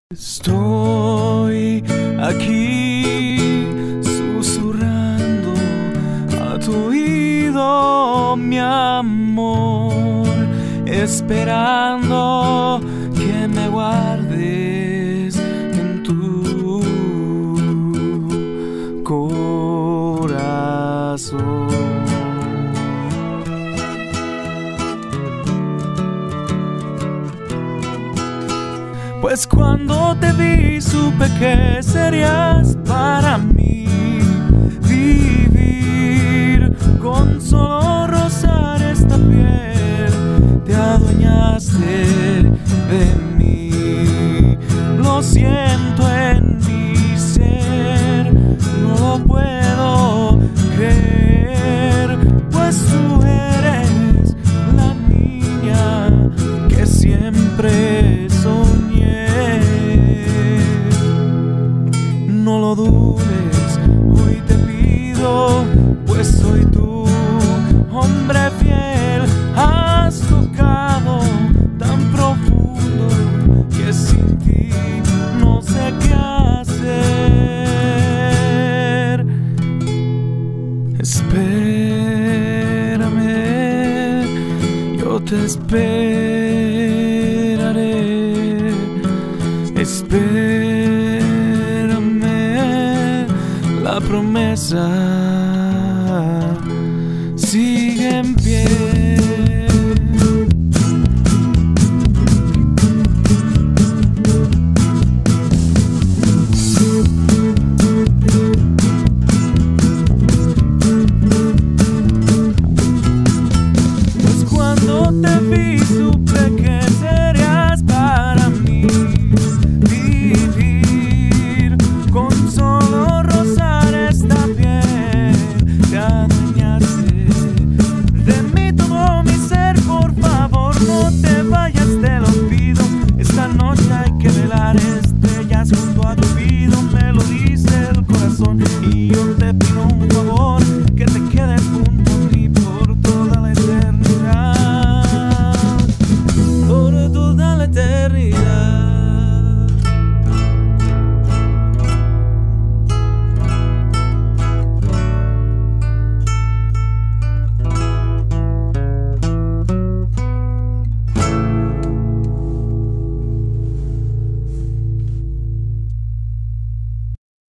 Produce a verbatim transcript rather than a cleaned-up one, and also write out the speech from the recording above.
Estoy aquí susurrando a tu oído, mi amor, esperando que me guardes en tu corazón. Pues cuando te vi supe que serías para mí. Vivir con solo rozar esta piel, te adueñaste de mí. Lo siento en mi ser, no lo puedo creer, pues tú eres la niña que siempre soñé. No lo dudes, hoy te pido, pues soy tu hombre fiel. Has tocado tan profundo que sin ti no sé qué hacer. Espérame, yo te esperaré. Espérame, la promesa